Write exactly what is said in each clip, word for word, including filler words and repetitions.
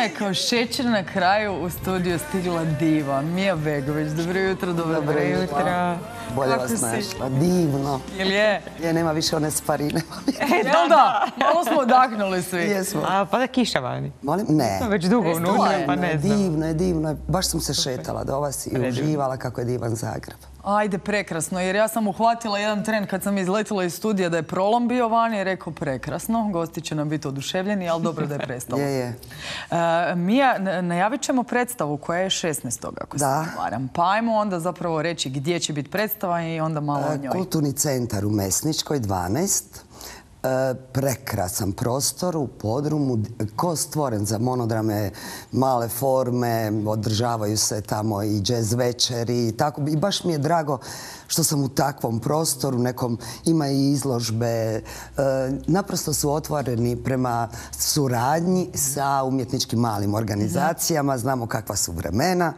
je kao šećer na kraju u studiju stigla diva. Mija Begović, dobro jutro, dobro, dobro jutro. Bolje vas našla, divno. Jel je? Je, nema više one sparine. Jel da? Malo smo odahnuli svi. Jesmo. A pa da kiša vani. Molim? Ne. Smo već dugo unutra, pa ne znam. Divno je, divno je. Baš sam se šetala do vas i uživala kako je divan Zagreb. Ajde, prekrasno, jer ja sam uhvatila jedan tren kad sam izletila iz studija da je prolom bio vani i rekao prekrasno, gosti će nam biti oduševljeni, ali dobro da je prestalo. Je, je. Mija, najavit ćemo predstavu koja je šesnaestog ako se ne varam. Pa ajmo onda zapravo reći gdje će biti predstava i onda malo o njoj. Kulturni centar u Mesničkoj, dvanaest. Prekrasan prostor u podrumu, ko stvoren za monodrame, male forme, održavaju se tamo i džez večeri i tako. I baš mi je drago što sam u takvom prostoru, nekom ima i izložbe. Naprosto su otvoreni prema suradnji sa umjetničkim malim organizacijama, znamo kakva su vremena.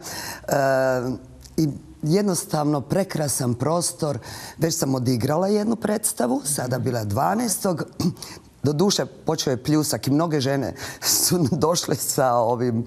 I jednostavno prekrasan prostor. Već sam odigrala jednu predstavu, sada bila dvanaestog Doduše, počeo je pljusak i mnoge žene su došle sa ovim,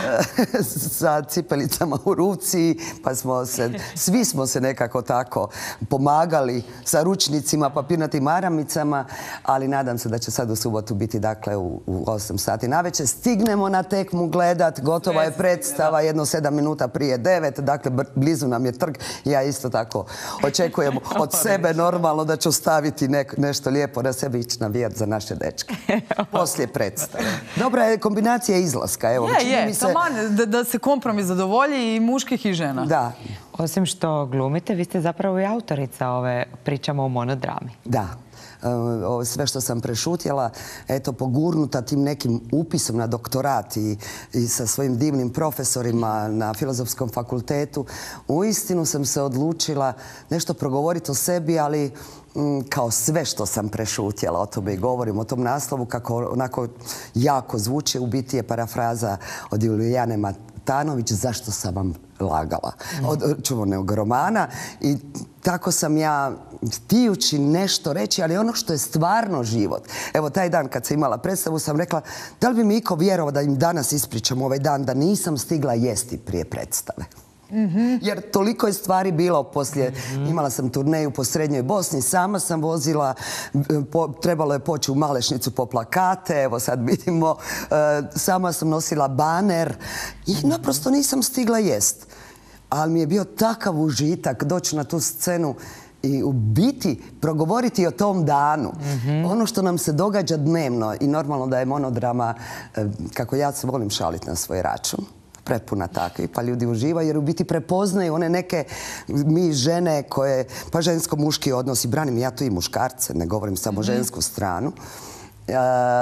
sa cipelicama u ruci, pa smo se, svi smo se nekako tako pomagali sa ručnicima, papirnatim maramicama, ali nadam se da će sad u subotu biti, dakle, u, u osam sati navečer. Stignemo na tekmu gledat, gotova je predstava, jedno sedam minuta prije devet, dakle, blizu nam je trg. Ja isto tako očekujem od sebe normalno da ću staviti nek, nešto lijepo na sebi, ići navijat za naše dečke. Poslije predstave. Dobra je kombinacija izlaska. Evo, je, je, se... taman, da, da se kompromis zadovolji i muških i žena. Da. Osim što glumite, vi ste zapravo i autorica ove Pričamo o monodrami. Da. Ovo sve što sam prešutjela, eto, pogurnuta tim nekim upisom na doktorat i, i sa svojim divnim profesorima na Filozofskom fakultetu, uistinu sam se odlučila nešto progovoriti o sebi, ali m, kao sve što sam prešutjela, o tome i govorim, o tom naslovu, kako onako jako zvuči, u biti je parafraza od Julijane Matanović, Zašto sam vam lagala, od čuvenog romana. I tako sam ja, htijući nešto reći, ali ono što je stvarno život. Evo, taj dan kad sam imala predstavu sam rekla, da li bi mi iko vjerovao da im danas ispričam ovaj dan da nisam stigla jesti prije predstave. Mm-hmm. Jer toliko je stvari bilo poslije, mm-hmm. imala sam turneju po Srednjoj Bosni, sama sam vozila, po, trebalo je poći u Malešnicu po plakate, evo sad vidimo, e, sama sam nosila baner i naprosto nisam stigla jest. Ali mi je bio takav užitak doći na tu scenu i u biti progovoriti o tom danu. Mm-hmm. Ono što nam se događa dnevno i normalno da je monodrama, e, kako ja se volim šaliti na svoj račun, prepuna takvi, pa ljudi uživaju jer u biti prepoznaju one neke mi žene koje, pa žensko-muški odnosi, branim ja tu i muškarce, ne govorim samo mm-hmm. žensku stranu. E,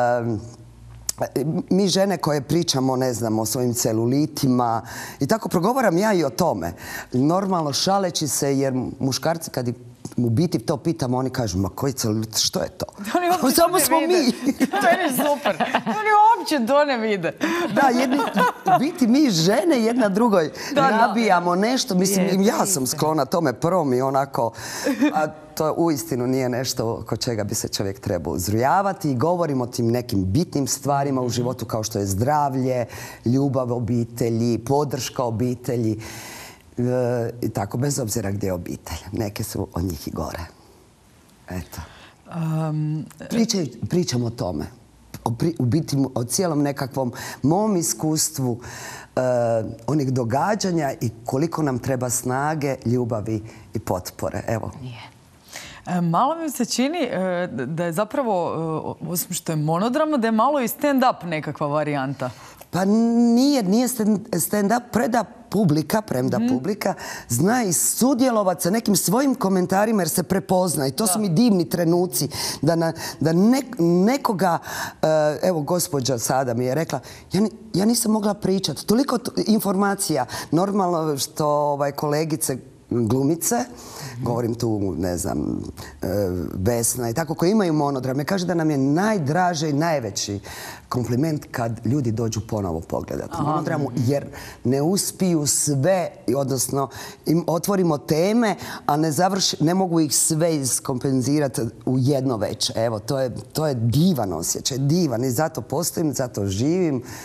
mi žene koje pričamo, ne znam, o svojim celulitima i tako progovaram ja i o tome. Normalno šaleći se jer muškarci kad u biti to pitamo, oni kažu, ma koji celulit, što je to? Samo smo mi. To je super. Oni uopće to ne vide. Da, jedni, u biti mi žene jedna drugoj da, nabijamo da. nešto. Mislim, je, ja sam sklona tome prvom i onako... A to uistinu nije nešto oko čega bi se čovjek trebao uzrujavati i govorimo o tim nekim bitnim stvarima u životu kao što je zdravlje, ljubav obitelji, podrška obitelji. I tako, bez obzira gdje je obitelj. Neke su od njih i gore. Eto. Um, Pričaj, pričam o tome. O, pri, u biti o cijelom nekakvom mom iskustvu uh, onih događanja i koliko nam treba snage, ljubavi i potpore. Evo. Yeah. Malo mi se čini da je zapravo, osim što je monodrama, da je malo i stand-up nekakva varijanta. Pa nije, nije stand-up, preda publika, premda mm. publika, zna i sudjelovati sa nekim svojim komentarima jer se prepozna. I to da. su mi divni trenuci da, na, da ne, nekoga, uh, evo gospođa sada mi je rekla, ja, ja nisam mogla pričati. Toliko informacija, normalno što ovaj, kolegice glumice, mm-hmm. govorim tu, ne znam, Vesna i tako, koji imaju monodrame, kaže da nam je najdraže i najveći kompliment kad ljudi dođu ponovo pogledati Aha. monodramu, jer ne uspiju sve, odnosno im otvorimo teme, a ne, završi, ne mogu ih sve iskompenzirati u jedno večer. Evo, to je, to je divan osjećaj, divan i zato postojim, zato živim.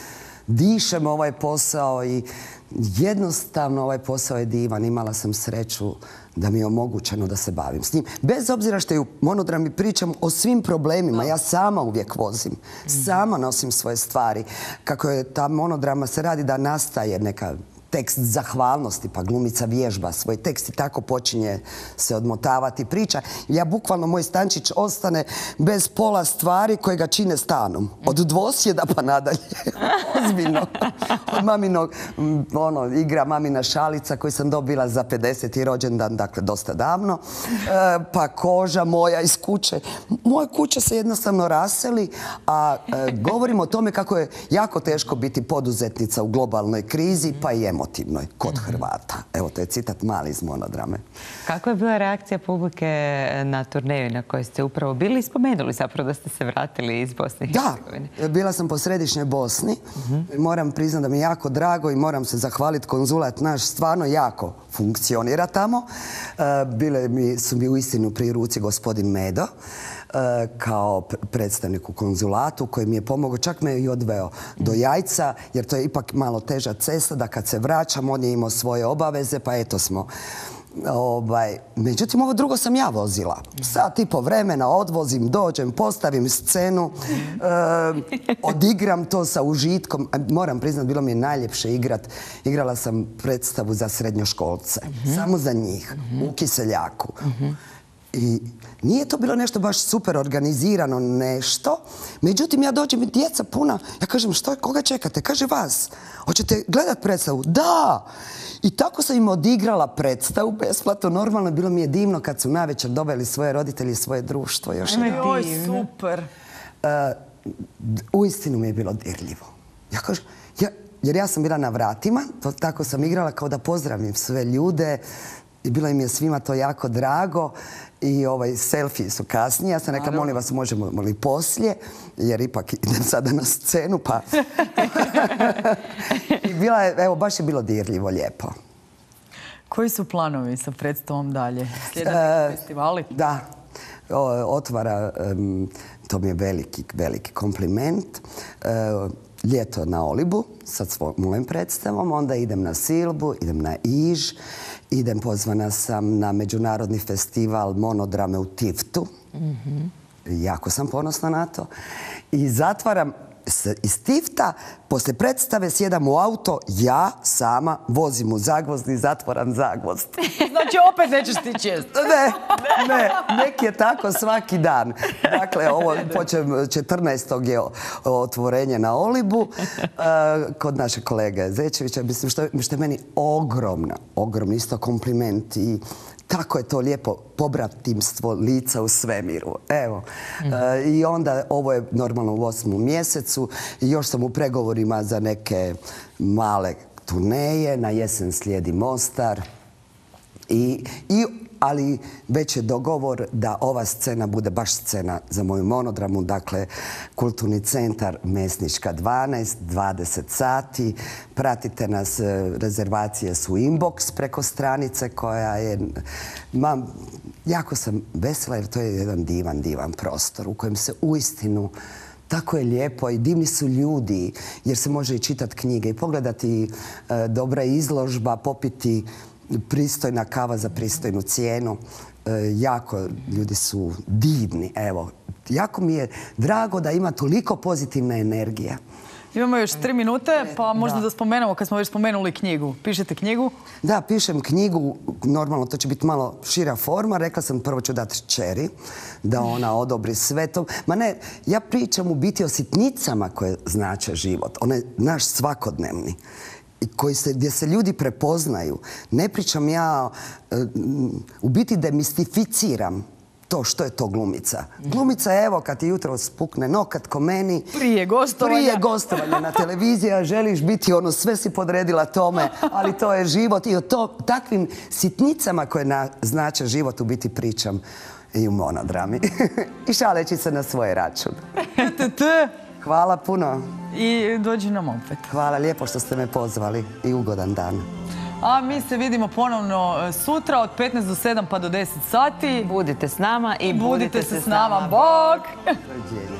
dišem ovaj posao i jednostavno ovaj posao je divan. Imala sam sreću da mi je omogućeno da se bavim s njim. Bez obzira što je u Monodrami pričam o svim problemima, ja sama uvijek vozim. Sama nosim svoje stvari. Kako je ta Monodrama se radi da nastaje neka tekst zahvalnosti, pa glumica vježba svoj tekst i tako počinje se odmotavati priča. Ja bukvalno, moj stančić ostane bez pola stvari koje ga čine stanom. Od dvosjeda pa nadalje. Ozbiljno. Od maminog, ono, igra mamina šalica koju sam dobila za pedeseti rođendan, dakle dosta davno. E, pa koža moja iz kuće. Moja kuća se jednostavno raseli, a e, govorim o tome kako je jako teško biti poduzetnica u globalnoj krizi, pa i emotivnoj kod Hrvata. Evo, to je citat mali iz Monodrame. Kako je bila reakcija publike na turneju na kojoj ste upravo bili i spomenuli zapravo da ste se vratili iz Bosne i Hercegovine? Da, bila sam po središnjoj Bosni. Moram priznati da mi je jako drago i moram se zahvaliti, konzulat naš stvarno jako funkcionira tamo. Bile mi, su mi uistinu pri ruci gospodin Medo kao predstavnik u konzulatu koji mi je pomogao, čak me i odveo do Jajca, jer to je ipak malo teža cesta, da kad se vraćam on je imao svoje obaveze, pa eto smo. Ovaj, međutim, ovo drugo sam ja vozila. Sat i po vremena odvozim, dođem, postavim scenu, e, odigram to sa užitkom. Moram priznat, bilo mi je najljepše igrat. Igrala sam predstavu za srednjoškolce. Mm-hmm. Samo za njih. Mm-hmm. U Kiseljaku. Mm-hmm. I nije to bilo nešto baš super organizirano nešto. Međutim, ja dođem i djeca puna. Ja kažem, što, koga čekate? Kaže, vas. Hoćete gledat predstavu? Da! I tako sam im odigrala predstavu besplatno. Normalno, bilo mi je divno kad su navečer doveli svoje roditelje i svoje društvo. Još Oj, super. Uh, uistinu mi je bilo dirljivo. Ja kažem, ja, jer ja sam bila na vratima, to, tako sam igrala kao da pozdravim sve ljude. I bilo im je svima to jako drago. I ovaj, selfie su kasnije. Ja sam rekla, molim vas, možemo li poslije, jer ipak idem sada na scenu, pa... I bila je, evo, baš je bilo dirljivo, lijepo. Koji su planovi sa predstavom dalje? Sljedeći festivali? Da, o, otvara, um, to mi je veliki, veliki kompliment. Uh, ljeto na Olibu sa svojom predstavom, onda idem na Silbu, idem na Iž, idem, pozvana sam na međunarodni festival Monodrame u Tiftu. Mm-hmm. Jako sam ponosna na to. I zatvaram iz Tifta, poslije predstave sjedam u auto, ja sama vozim u Zagvozd i zatvoram Zagvozd. Znači opet nećeš ti čest. Ne, ne, nek je tako svaki dan. Dakle, ovo počem četrnaestog je otvorenje na Olibu kod naše kolege Zečevića. Mislim, što, što je meni ogromno, ogromno isto kompliment i tako je to lijepo pobratimstvo lica u svemiru. Evo. Mm. E, I onda, ovo je normalno u osmom mjesecu i još sam u pregovorima za neke male turneje. Na jesen slijedi Mostar. I, i, ali već je dogovor da ova scena bude baš scena za moju Monodramu. Dakle, Kulturni centar Mesnička dvanaest, dvadeset sati. Pratite nas, rezervacije su inbox preko stranice koja je... Ma, jako sam vesela jer to je jedan divan, divan prostor u kojem se uistinu tako je lijepo i divni su ljudi jer se može i čitati knjige i pogledati e, dobra izložba, popiti pristojna kava za pristojnu cijenu. E, jako ljudi su divni, evo. Jako mi je drago da ima toliko pozitivne energije. Imamo još tri minute, pa možda da. da spomenemo, kad smo već spomenuli knjigu. Pišete knjigu? Da, pišem knjigu. Normalno, to će biti malo šira forma. Rekla sam, prvo ću dati kćeri, da ona odobri sve to. Ma ne, ja pričam u biti o sitnicama koje znače život. Onaj naš svakodnevni. Koji se, gdje se ljudi prepoznaju. Ne pričam ja, u biti demistificiram to što je to glumica. Glumica je, evo, kad ti jutro spukne nokat ko meni. Prije gostovanja. Prije gostovanja na televiziji, želiš biti ono, sve si podredila tome, ali to je život. I o to, takvim sitnicama koje na, znače život u biti pričam i u Monodrami. I šaleći se na svoj račun. Hvala puno. I dođi nam opet. Hvala lijepo što ste me pozvali i ugodan dan. A mi se vidimo ponovno sutra od petnaest do sedam pa do deset sati. Budite s nama i budite, budite se s nama. Bog!